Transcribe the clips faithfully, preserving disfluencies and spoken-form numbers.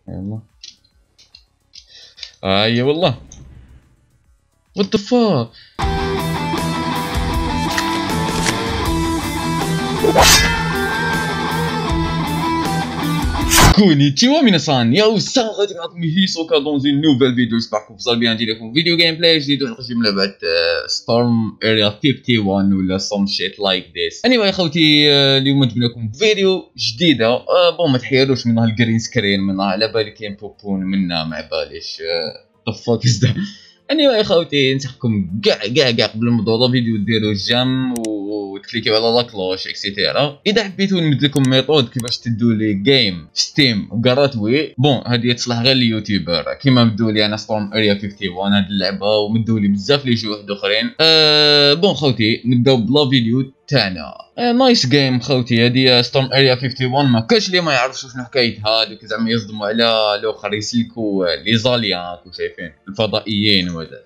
يلا. اي والله. وات ذا فاك. كونيتشيوا ميناسان، ياو السلام غادي معكم هيسوكا دون زين نوفيل فيديو. جيسبر كون بيان نجي لكم فيديو جيم بلاي جديد وحلقه جديده من لعبه ستورم اريا واحد وخمسين ولا سم شيت لايك ذيس. اني يا خوتي اليوم جبنا لكم فيديو جديده. بون ما تحيروش منها الجرين سكرين، منها على بالي كاين بوبون منها ما باليش ذا فاك از ذات. اني يا خوتي ننصحكم كاع كاع كاع قبل ما تبداو الفيديو ديروا جيم وتكليكيو على لاكلوش اكسيتيرا. اذا حبيتو نمد لكم ميثود كيفاش تدوا لي جيم في ستيم وكاراتوي. بون هذه تصلح غير لليوتيوبر كيما مدوا لي انا ستورم اريا واحد وخمسين هذه اللعبه، ومدوا لي بزاف لي جوج اخرين. أه بون خوتي نبداو بلا فيديو تاعنا. أه نايس جيم خوتي. هذه ستورم اريا واحد وخمسين ما كاش اللي ما يعرفش شنو حكايتها، دوك زعما يصدموا على الاخر يسلكوا لي زاليان وشايفين الفضائيين وهذا.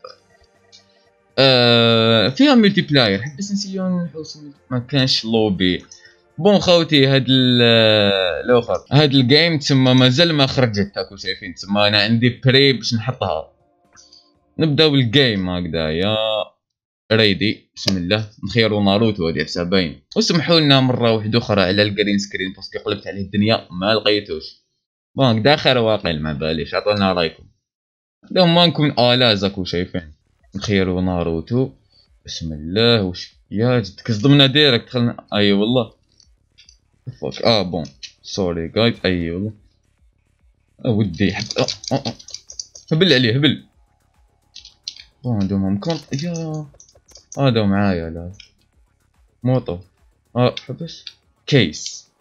آه فيها ملتي بلاير، حيت بس نسيو نحوس ما كانش لوبي. بون خوتي هاد الاخر هاد الجيم تسمى مازال ما خرجت تاكو شايفين، تسمى انا عندي بري باش نحطها. نبداو الجيم هكذايا ريدي. بسم الله. نخيروا ناروتو هادي حسها باين. وسمحوا لنا مره واحده اخرى على الجرين سكرين باسكو قلبت عليه الدنيا ما لقيتوش. بون هكذا خير واقيل ما باليش. عطونا رايكم اليوم ما نكون الازاكو شايفين. نخيروا ناروتو. بسم الله. وش يا جد كصدمنا ديريكت دخلنا. اي والله فوك. اه بون سوري جايد. اي والله ودي حب آه آه آه. هبل عليه هبل. بون هادو ممكن يا هادو معايا. لا موطو. اه حبس كيس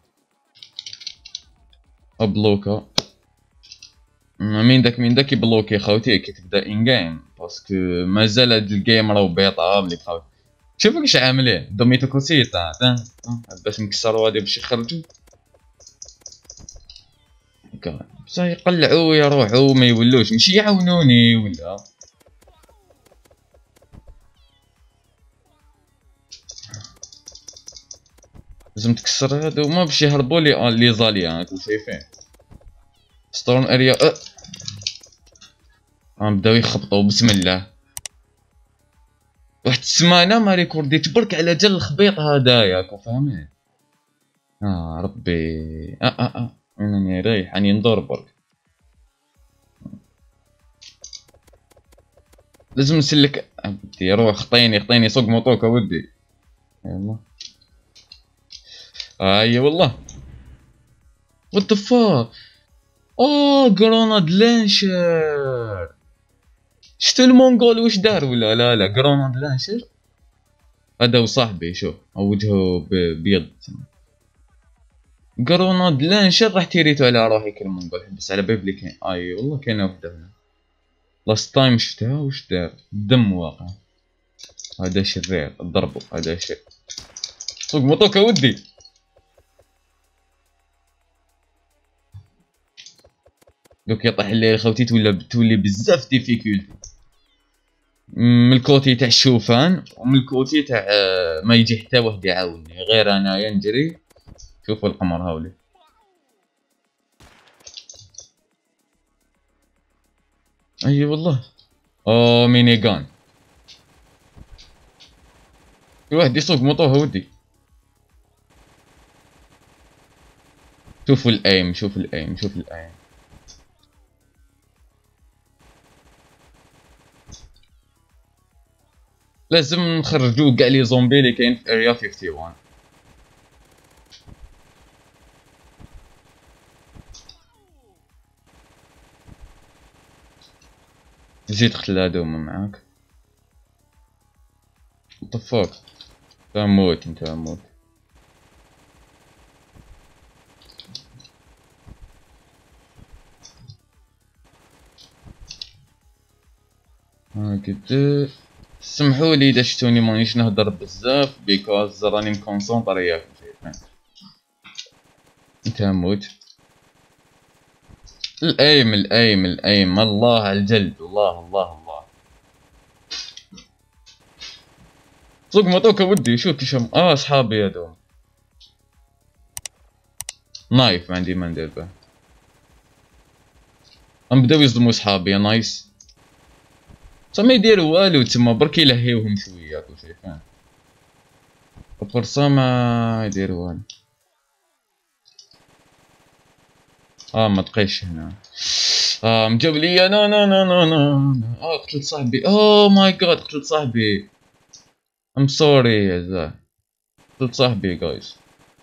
ابلوكا. مين داك مين داك يبلوكي خوتي كي تبدا ان جيم، باسكو مازال هاد الجيم راهو بيطا ملي تخاوي. شوف واش عاملين دوميتو كوسيتا باش نكسروا هادي باش يخرجوا هكا بصح يقلعوا ويروحوا ما يولوش ماشي يعاونوني ولا. لازم تكسر هادو ما باش يهربوا لي لي زاليان راكم شايفين. ستورم اريا أه. غنبداو يخبطوا. بسم الله. واحد السمانه ما ريكورديت برك على جال الخبيط هدايا راكم فاهمين. اه ربي اه اه اه انني رايح اني ندور برك. لازم نسلك ودي. روح خطيني خطيني سوق موطوك ودي. يلا. اي والله. وات ذا فاك. اوه جروناد لانشر. شتو المونغول واش دار ولا لا لا جروناد لانشر. هذا هو صاحبي شوف وجهه بيض. جروناد لانشر راح تيريتو على روحي كالمونغول. حبس على بيبلي كاين. اي والله كاينه وحده هنا لاست تايم شفتها واش دار. الدم واقع. هذا شرير ضربو. هذا شيء سوق موطوك ودي. دوك يطيح الليل خوتي تولى تولي بزاف ديفيكولتي من الكوتي تاع الشوفان ومن الكوتي تاع ما يجي حتى واحد يعاوني غير انايا نجري. شوفوا القمر هاولي. اي والله. او ميني غان. في واحد يسوق موطوه ودي. شوفوا الايم شوفوا الايم شوفوا الايم. لازم نخرجوا كاع لي زومبي اللي كاين في اريا واحد وخمسين. زيد قتل هادوما معاك. طفاك تموت انت موت. هكذا. سمحوا لي اذا شفتوني مانيش نهضر بزاف بيكوز راني مكونسونطري ياك شايفين. انت موت. الايم الايم الايم الله على الجلد. الله الله الله. سوق موطوك ودي. شوف كيشم اه صحابي هادو. نايف ما عندي ما ندير به. غنبداو يصدمو صحابي. نايس. تا ما يديرو والو تما، برك يلهيوهم شويه كلشي فاهم. الفرصة ما يديرو والو. اه ما تقيش هنا. اه مجاوب ليا. نو نو نو نو نو. اه قتلت صاحبي. اوه ماي جاد قتلت صاحبي. ام سوري يا زلمة، قتلت صاحبي جايز.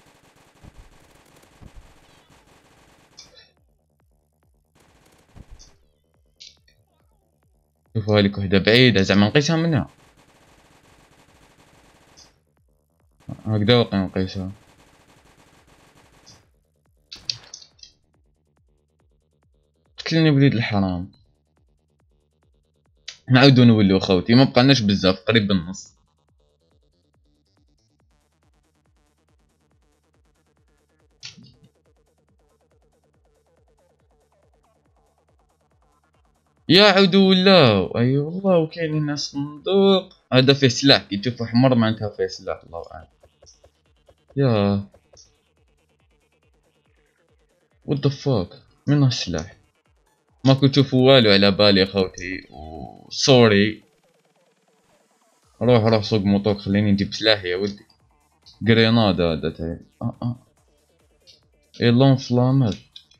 شوفوا هاليك وحدة بعيدة زعما نقيسها منها. هكذا واقع نقيسها. قتلني وليد الحرام. نعاودو نولو خوتي، ما بقالناش بزاف، قريب بالنص. يا عودو ولاو. اي أيوة والله. وكاين هنا صندوق هذا فيه سلاح، كي تشوفو حمر معناتها فيه سلاح. الله اعلم. يا وات ذا فاك، من هالسلاح؟ ما كنت تشوفو والو على بالي خوتي. سوري. روح روح سوق موطوك، خليني نجيب سلاح يا ولدي. جريناد هذا تاعي. اه اه اي لونفلامات.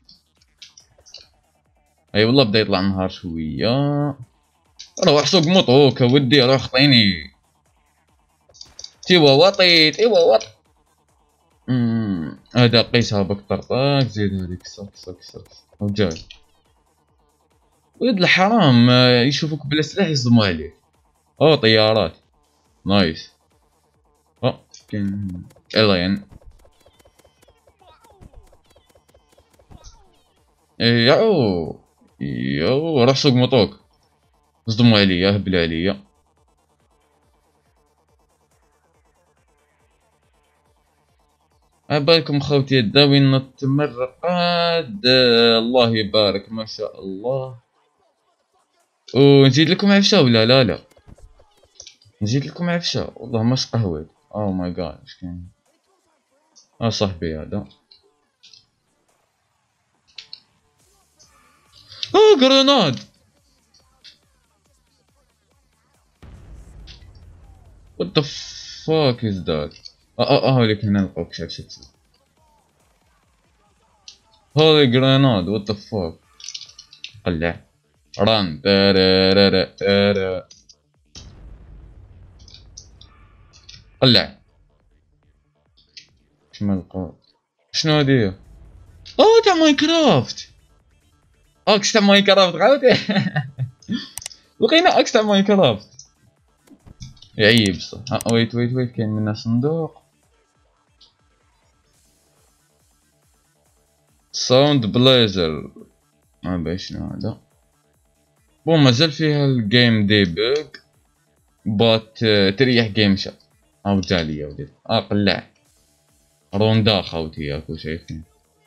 اي والله بدا يطلع النهار شويه. روح سوق موطوك ودي، روح خطيني. تيوا وطيت. ايوا وط. هذا قيسها بكطرطاك. زيد هذيك سك سك سك وجاي. ولد الحرام يشوفوك بلا سلاح يصدموا عليك. او طيارات. نايس. اه كاين الين. ياو ياو روح سوق موطوك. صدموا عليا، هبلوا عليا. عبالكم خوتي الداوي نط مرقاد. الله يبارك ما شاء الله. ونزيد لكم عفشه ولا لا لا؟ نزيد لكم عفشه والله ماش قهويت. او ماي جاد اش كاين؟ اه صاحبي هذا. اه جراناد. وات ذا فاك از ذات؟ اه اه اه هوليك هنا نلقاوك. شاف شفت هولي جراناد. وات ذا فاك. قلع. ران. تارارارا تارا. قلع. شما نلقاو؟ شنو هادي؟ اوه تاع ماينكرافت. اكس تاع ماينكرافت عاودي. لقينا اكس تاع ماينكرافت. يعيب بصح. ها ويت ويت ويت كاين منها صندوق. ساوند بليزر. ما باين شنو هذا. بون مازال فيها الجيم ديبوغ بات تريح جيم شات. او جالي يا وليد. اه قلع. روندا خوتي ياكو شايفين.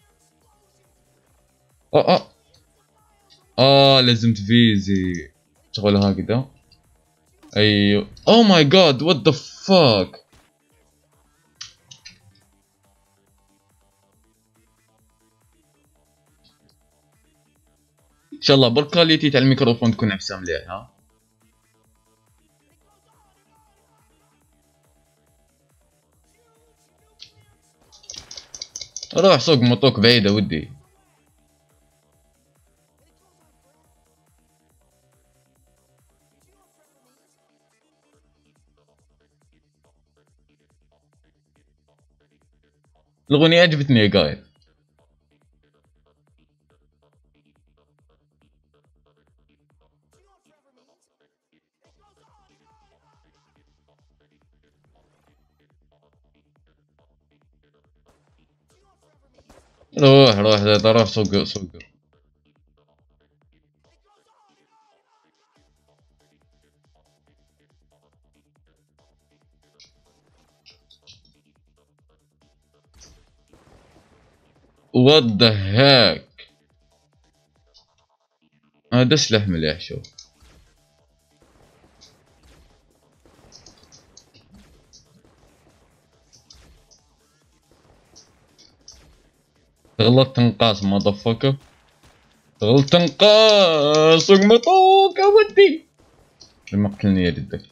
اه اه اه لازم تفيزي شغل هكذا. ايوه. او ماي جاد وات ذا فاك. ان شاء الله بالكاليتي تاع الميكروفون تكون عفسه مليح. ها روح سوق موطوك بعيده ودي. الاغنيه عجبتني يا قايل. روح روح روح سوق سوق. وات ذا هاك. هذا سلاح مليح. شوف غلطت نقاص ما ضفك. شغل تنقاص وقمطوك اودي لما قتلني يا جدك.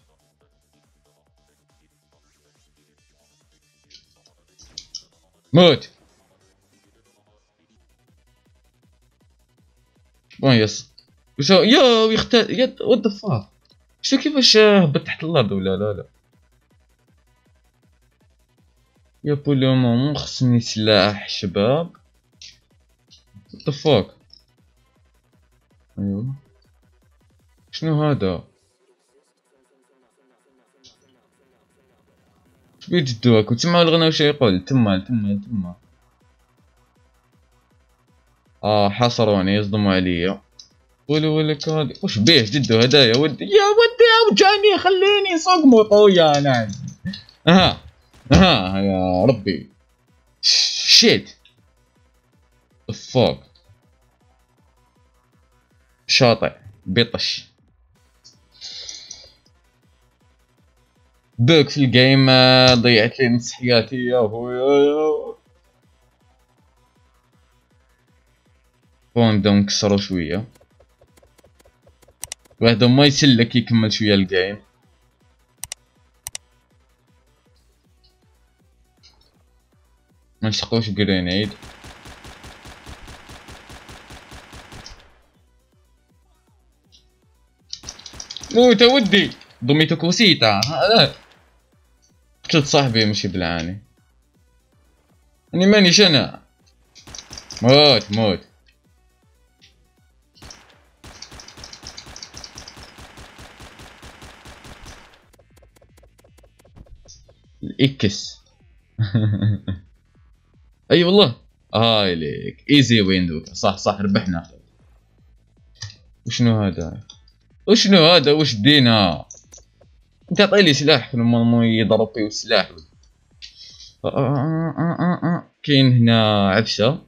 موت. بون يس وش يا يختار يا وات ذا فاك. شو كيفاش هبط تحت الارض ولا لا لا يا بولو مامون. خصني سلاح شباب. وات ذا فاك. ايوا شنو هذا؟ شبيه جدوك وتسمعوا الغنى واش يقول؟ تما تما تما اه حصروني يصدموا عليا. قولوا لك هادي واش بيه جدو هدايا ودي يا ودي اوجعني خليني صوق موطويا انا. اها اها يا ربي شيت فوق شاطئ بيطش بوك في الجيم. ضيعت لي نص حياتي يا خويا. بون نبداو نكسرو شويه واحد ما يسلك يكمل شويه الجيم. ما نشقوش جرينيد. موت ودي ضميتو كوسيتا. قتلت صاحبي ماشي بالعاني. اني مانيش انا. موت موت. الاكس. اي والله هاي ليك ايزي وين دوك. صح صح ربحنا. وشنو هذا؟ وشنو هذا؟ وش دينا؟ انت عطيلي سلاح لما مو يضرب فيه السلاح. آه آه آه آه آه. كاين هنا عفسه.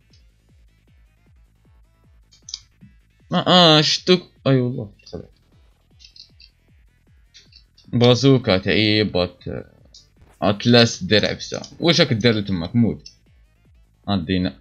اه اه شتوك. اي أيوة والله دخل. بازوكا تعيبات اتلاس دير عفسه. واش راك دير تماك؟ موت عدينا.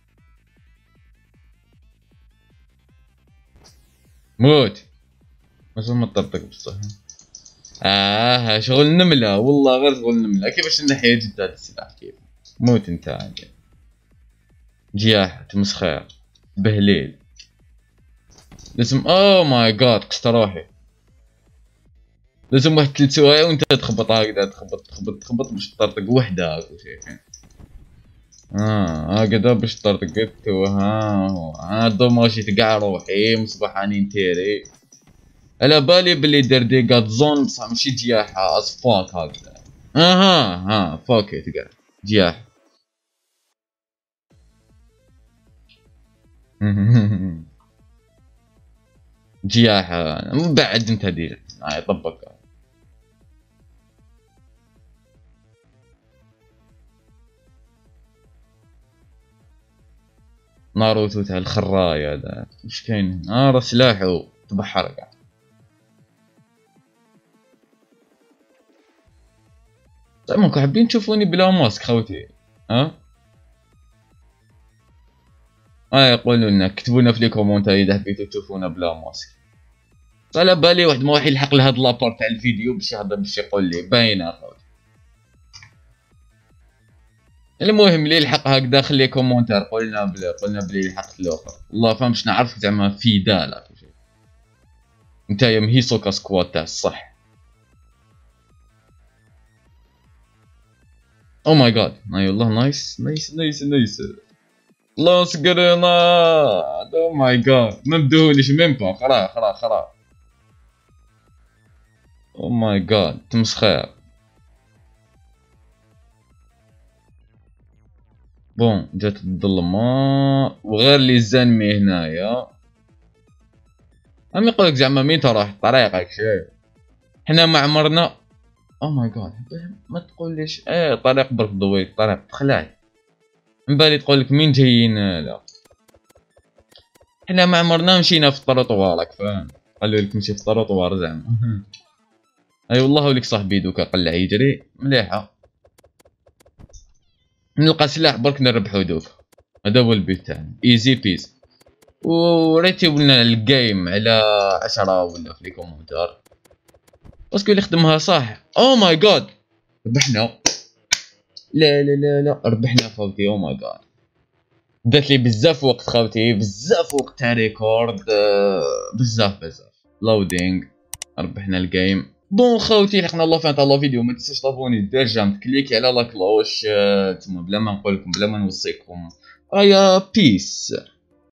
موت مازال ما طرطق بصح. اه شغل نمله والله غير شغل نمله. كيفاش نحيا جد هذا السلاح؟ كيف؟ موت انت عادي. جياح تمسخير بهليل لازم. اوه ماي جاد قست روحي. لازم واحد ثلاث سوايع وانت تخبط هكذا تخبط تخبط تخبط باش تطرطق وحده هاك شي. اه هكذا باش تطرطق. ها هو ها دوماجيت كاع روحي مصباح راني نتيري. على بالي بلي دار ديكا زون بصح ماشي جياحة از فاك هكذا. اها ها فاكيت كاع جياح. جياحة من بعد انت دير هاي طبق. ناروتو تاع الخراي هذا. واش كاين هنا؟ راه سلاحو تبحر كاع. زعما حابين تشوفوني بلا ماسك خوتي؟ ها اه يقولوا لنا كتبوا لنا في لي كومونتير اذا حبيتو تشوفونا بلا ماسك. على بالي واحد ما راح يلحق لهاد لابار تاع الفيديو باش يهضر باش يقول لي باينه خوتي. المهم اللي يلحق هكذا خلي كومونتير قولنا بلي قولنا بلي لحقت الاخر. والله فاهم باش نعرف زعما في داله نتايا مهيسوكا سكواد تاع الصح. او ماي جاد اي والله نايس نايس نايس نايس. لوس جريناد. او ماي جاد ما بدهوليش ميم با. خرا خرا خرا. او ماي جاد تمسخير. بون جات الظلمه وغير لي زانمي هنايا. هم يقولك زعما مين تروح طريقك شي. حنا ما عمرنا. او ماي جاد ما تقوليش ايه طريق برك ضويت طريق تخلعت. من بالي تقولك مين جايين. لا حنا ما عمرنا مشينا في الطروطوار راك فاهم. قالوا لك نمشي في الطروطوار زعما. اي والله وليك صاحبي دوكا قلع يجري مليحه. نلقى سلاح برك نربحو دوك. هذا هو البيت تاعنا ايزي بيز. وريتيو لنا الجيم على عشرة ولا في لي كومونتار باسكو اللي خدمها صح. او ماي جاد ربحنا. لا لا لا لا ربحنا خوتي. او ماي جاد دات لي بزاف وقت خوتي، بزاف وقت تاع ريكورد، بزاف بزاف لودينغ. ربحنا الجيم. بون خوتي لقنا الله فين تاع لا فيديو. ما تنساش تابوني دير جام تكليكي على لا كلوش. تما بلا ما نقول لكم بلا ما نوصيكم. ايا بيس.